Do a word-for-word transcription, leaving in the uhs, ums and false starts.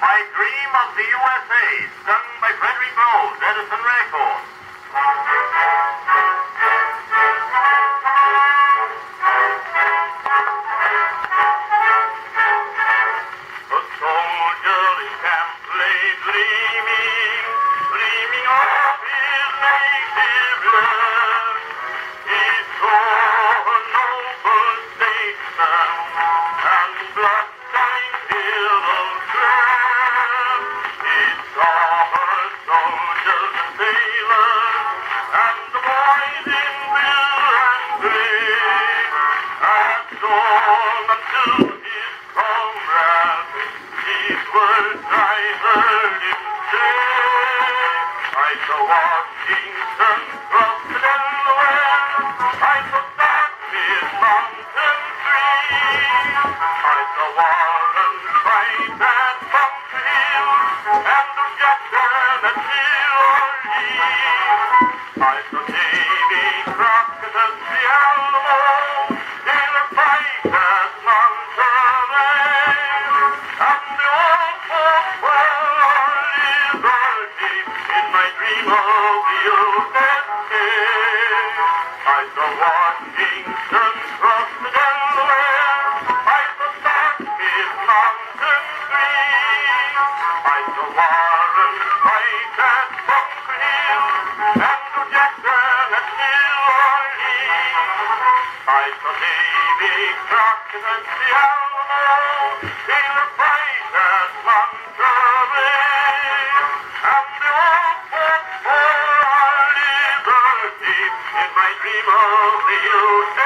My Dream of the U S A, sung by Frederick Rose, Edison Records. A soldier in camp lay dreaming, dreaming of his native land. He saw a noble statesman and blood-stained field of grand. He saw her soldiers and sailors and the boys in blue and gray, and song unto his comrades these words I heard him say. I saw Washington cross the Delaware, I saw Dartmouth mountain stream, I saw Warren fight at Bunker Hill, and the Jackson at Orleans. I saw Davy Crockett at the Alamo, Taylor fight at Monterey, and the old folks were liberty in my dream of the U S A. I saw Washington cross the Delaware, I saw Dartmouth mountain stream, I saw Warren fight at Bunker Hill, Andrew Jackson at New Orleans. I saw Davy Crockett at the Alamo, Taylor fight at Monterey, and the old folks for our liberty in my dream of the U S A.